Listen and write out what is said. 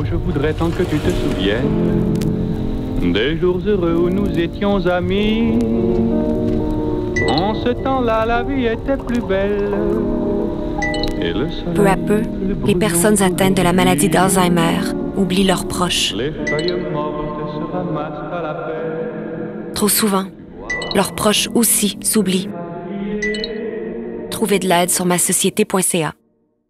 Oh, je voudrais tant que tu te souviennes des jours heureux où nous étions amis. En ce temps-là, la vie était plus belle. Et le soleil Peu à peu, les personnes atteintes de la maladie d'Alzheimer oublient leurs proches. Les feuilles mortes se ramassent à la pelle. Trop souvent, leurs proches aussi s'oublient. Trouvez de l'aide sur masociété.ca.